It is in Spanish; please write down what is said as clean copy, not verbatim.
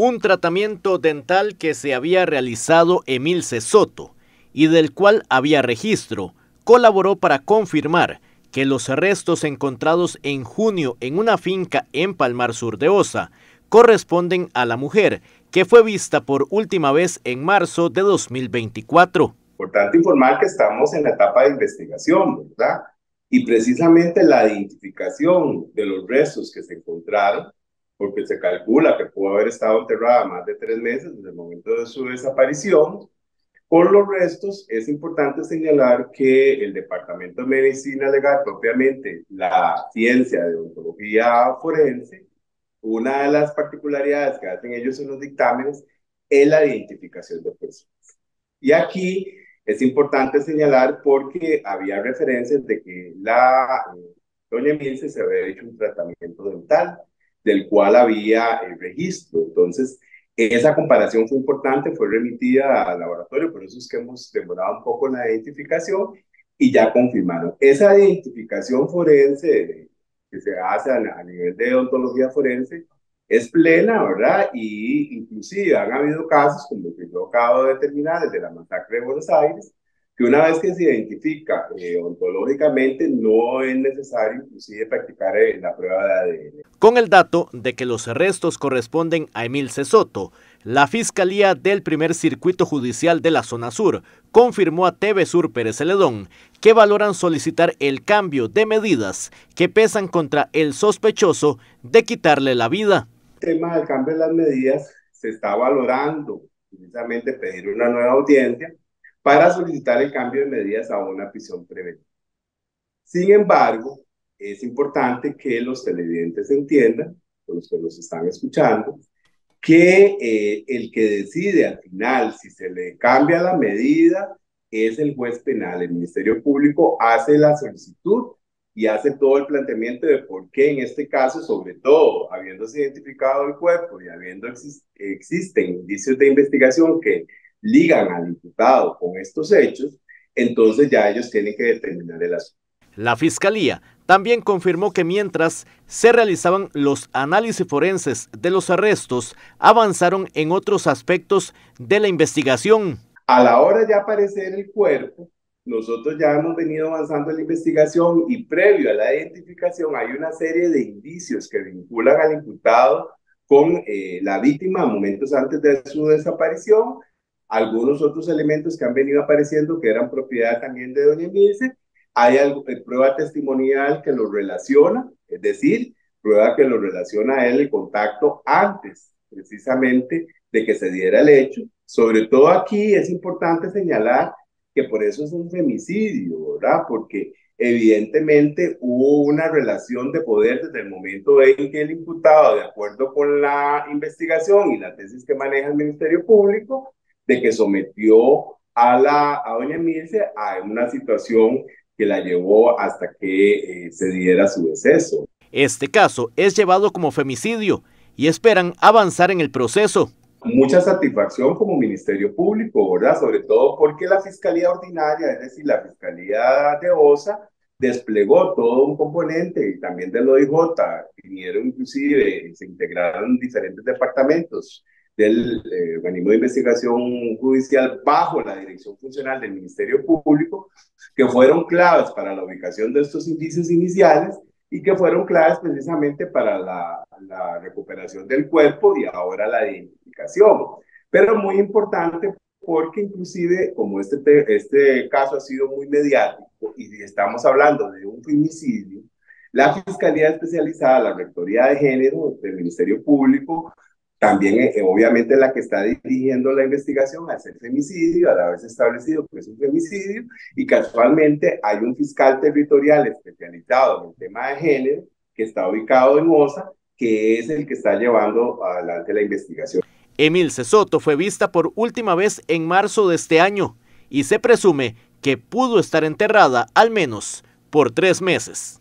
Un tratamiento dental que se había realizado Emilce Soto y del cual había registro, colaboró para confirmar que los restos encontrados en junio en una finca en Palmar Sur de Osa corresponden a la mujer que fue vista por última vez en marzo de 2024. Importante informar que estamos en la etapa de investigación, ¿verdad? Y precisamente la identificación de los restos que se encontraron, porque se calcula que pudo haber estado enterrada más de 3 meses desde el momento de su desaparición. Por los restos, es importante señalar que el Departamento de Medicina Legal, propiamente la ciencia de odontología forense, una de las particularidades que hacen ellos en los dictámenes es la identificación de personas. Y aquí es importante señalar porque había referencias de que doña Emilce se había hecho un tratamiento dental, del cual había el registro. Entonces, esa comparación fue importante, fue remitida al laboratorio, por eso es que hemos demorado un poco en la identificación y ya confirmaron. Esa identificación forense que se hace a nivel de odontología forense es plena, ¿verdad? Y inclusive han habido casos, como el que yo acabo de determinar, el de la masacre de Buenos Aires, que una vez que se identifica ontológicamente no es necesario inclusive practicar la prueba de ADN. Con el dato de que los restos corresponden a Emilce Soto, la Fiscalía del Primer Circuito Judicial de la Zona Sur confirmó a TV Sur Pérez Celedón que valoran solicitar el cambio de medidas que pesan contra el sospechoso de quitarle la vida. El tema del cambio de las medidas se está valorando, precisamente pedir una nueva audiencia para solicitar el cambio de medidas a una prisión preventiva. Sin embargo, es importante que los televidentes entiendan, los que nos están escuchando, que el que decide al final si se le cambia la medida es el juez penal. El Ministerio Público hace la solicitud y hace todo el planteamiento de por qué en este caso, sobre todo habiéndose identificado el cuerpo y habiendo existen indicios de investigación que ligan al imputado con estos hechos, entonces ya ellos tienen que determinar el asunto. La Fiscalía también confirmó que mientras se realizaban los análisis forenses de los arrestos, avanzaron en otros aspectos de la investigación. A la hora de aparecer el cuerpo, nosotros ya hemos venido avanzando en la investigación y previo a la identificación hay una serie de indicios que vinculan al imputado con la víctima momentos antes de su desaparición, algunos otros elementos que han venido apareciendo que eran propiedad también de doña Emilce. Hay prueba testimonial que lo relaciona, es decir, prueba que lo relaciona a él el contacto antes, precisamente, de que se diera el hecho. Sobre todo aquí es importante señalar que por eso es un femicidio, ¿verdad? Porque evidentemente hubo una relación de poder desde el momento en que el imputado, de acuerdo con la investigación y la tesis que maneja el Ministerio Público, de que sometió a doña Emilce a una situación que la llevó hasta que se diera su deceso. Este caso es llevado como femicidio y esperan avanzar en el proceso. Mucha satisfacción como Ministerio Público, ¿verdad? Sobre todo porque la Fiscalía Ordinaria, es decir, la Fiscalía de OSA, desplegó todo un componente y también del OIJ, vinieron inclusive, se integraron diferentes departamentos del organismo de investigación judicial bajo la dirección funcional del Ministerio Público, que fueron claves para la ubicación de estos indicios iniciales y que fueron claves precisamente para la recuperación del cuerpo y ahora la identificación. Pero muy importante porque inclusive como este caso ha sido muy mediático y estamos hablando de un femicidio, la Fiscalía Especializada, la Rectoría de Género del Ministerio Público, también obviamente la que está dirigiendo la investigación al ser femicidio, al haberse establecido que es un femicidio, y casualmente hay un fiscal territorial especializado en el tema de género que está ubicado en OSA, que es el que está llevando adelante la investigación. Emilce Soto fue vista por última vez en marzo de este año y se presume que pudo estar enterrada al menos por 3 meses.